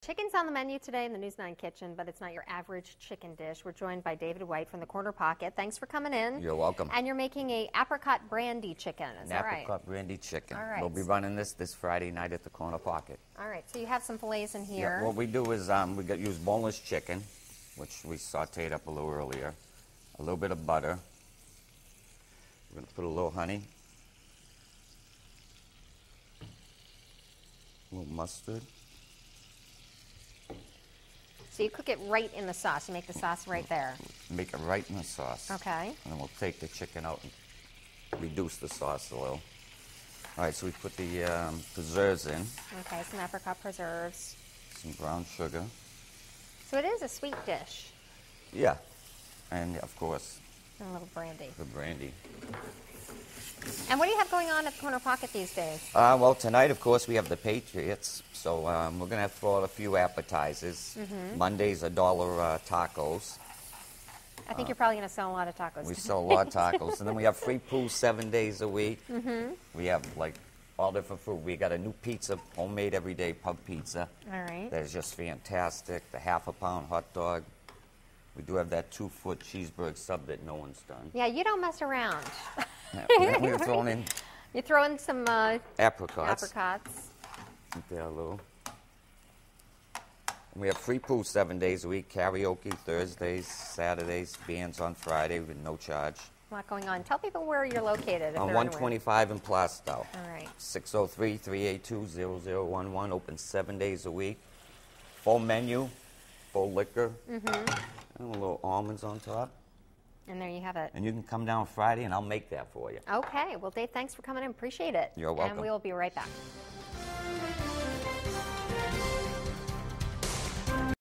Chicken's on the menu today in the News 9 kitchen, but it's not your average chicken dish. We're joined by David White from the Corner Pocket. Thanks for coming in. You're welcome. And you're making a apricot brandy chicken, is that right? Apricot brandy chicken. All right. We'll be running this Friday night at the Corner Pocket. All right, so you have some fillets in here. Yeah, what we do is use boneless chicken, which we sauteed up a little earlier. A little bit of butter. We're going to put a little honey. A little mustard. So you cook it right in the sauce. You make the sauce right there. Make it right in the sauce. Okay. And then we'll take the chicken out and reduce the sauce a little. All right, so we put the preserves in. Okay, some apricot preserves. Some brown sugar. So it is a sweet dish. Yeah. And, of course, And a little brandy. the brandy. And what do you have going on at the Corner Pocket these days? Well, tonight, of course, we have the Patriots, so we're going to have to throw out a few appetizers. Monday's $1 tacos. I think you're probably going to sell a lot of tacos. We sell a lot of tacos. And then we have free pools 7 days a week. We have, like, all different food. We got a new pizza, homemade every day, pub pizza. All right. That is just fantastic. The half-a-pound hot dog. We do have that 2-foot cheeseburger sub that no one's done. Yeah, you don't mess around. Yeah, we're throwing in You throw in some apricots. apricots. Keep that a little. We have free pool 7 days a week, karaoke Thursdays, Saturdays, bands on Friday with no charge. A lot going on. Tell people where you're located. If On they're 125 in Plastow. All right. 603-382-0011, open 7 days a week. Full menu, full liquor, and a little almonds on top. And there you have it. And you can come down Friday and I'll make that for you. Okay. Well, Dave, thanks for coming in. Appreciate it. You're welcome. And we will be right back.